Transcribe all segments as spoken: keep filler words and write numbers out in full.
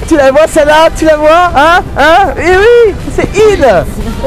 Tu la vois celle-là? Tu la vois? Hein? Hein? Et oui, c'est in. Ouais.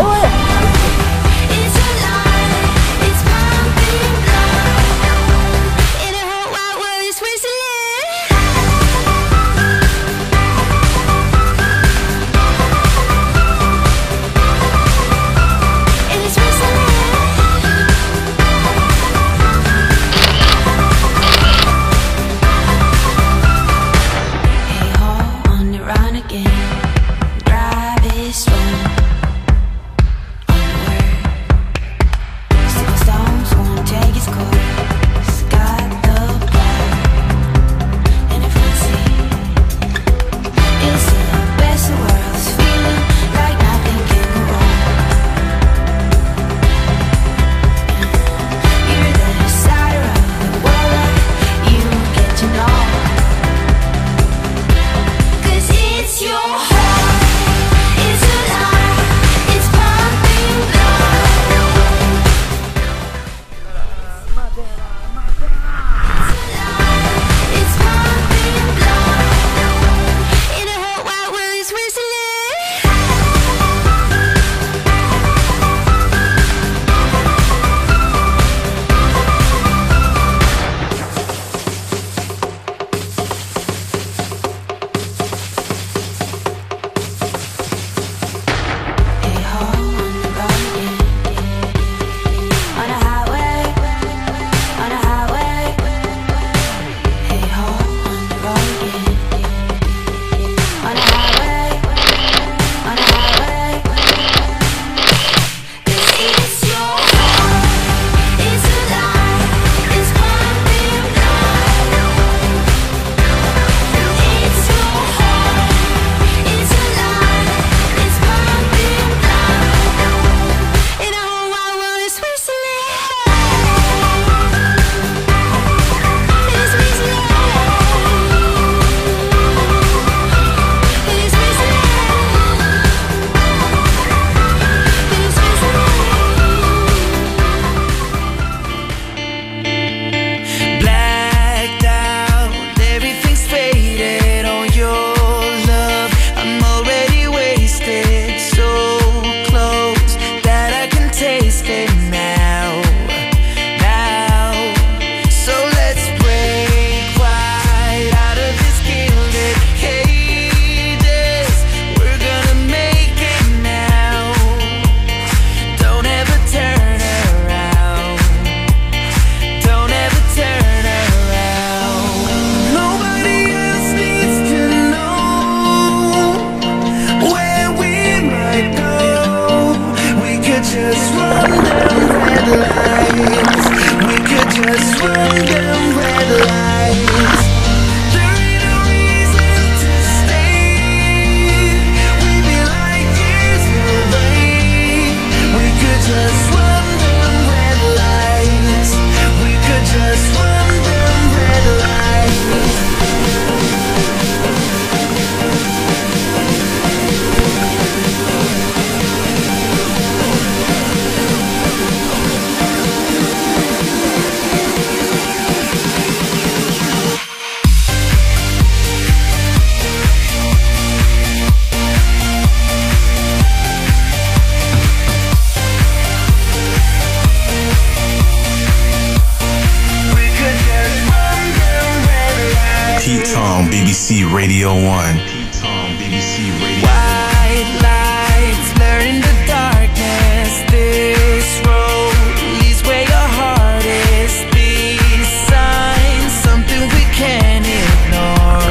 P-Tone, B B C Radio one. P-Tone, B B C Radio one. White lights blur in the darkness. This road leads where your heart is. These signs, something we can't ignore.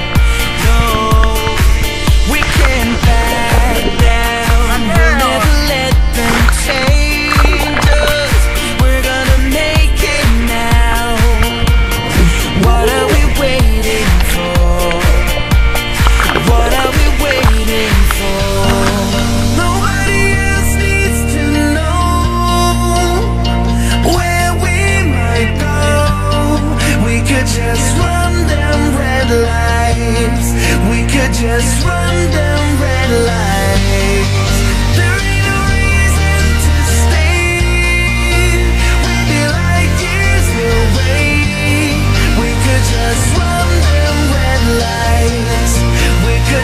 No, we can't back down. We'll never let them change us. We're gonna make it now. What are we waiting for? What are we waiting for? Nobody else needs to know where we might go. We could just run them red lights. We could just run them red lights. There ain't no reason to stay. We'd be like years away. We could just run them red lights. We could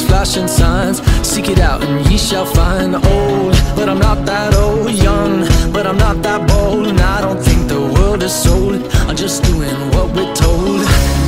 flashing signs. Seek it out and ye shall find. Old, but I'm not that old. Young, but I'm not that bold. And I don't think the world is sold. I'm just doing what we're told.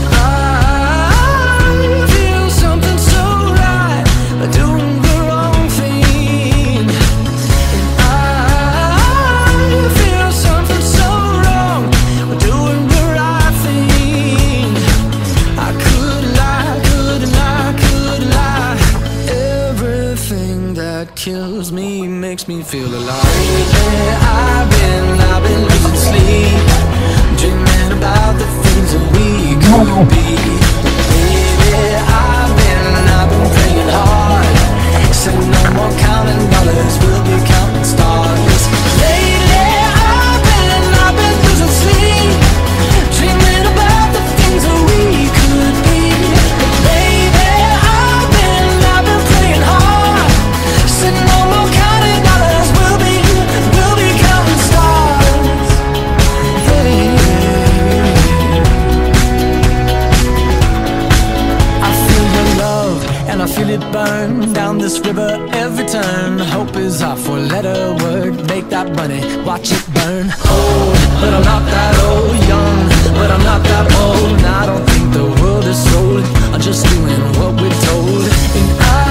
I feel something so right, doing the wrong thing. And I feel something so wrong, doing the right thing. I could lie, could lie, could lie. Everything that kills me makes me feel alive. Lately I've been, I've been losing sleep, dreaming about the things that we could be. Baby, I've been, I've been praying hard. Said no more counting dollars, we'll be counting stars. Lately I've been, I've been losing sleep, dreaming about the things that we could be. Baby, I've been, I've been praying hard. Said no more counting dollars, we'll be, we'll be counting stars. Yeah. And I feel it burn down this river every turn. Hope is our four-letter word. Make that money, watch it burn. Old, but I'm not that old. Young, but I'm not that old. And I don't think the world is sold. I'm just doing what we're told. And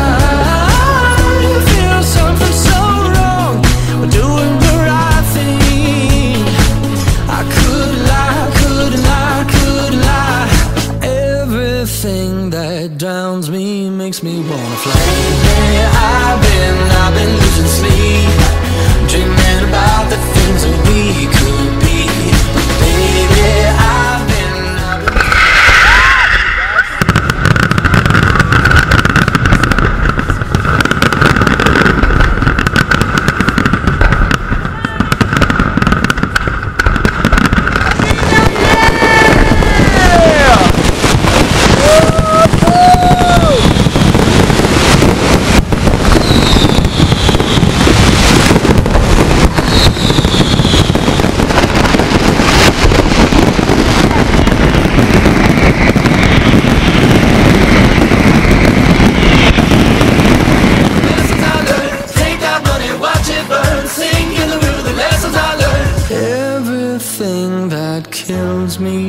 I feel something so wrong, we're doing the right thing. I could lie, could lie, could lie. Everything that drowns me makes me wanna fly. Lately I've been, I've been losing sleep, dreaming about the things that we could be. Baby, I've been, I've been kills me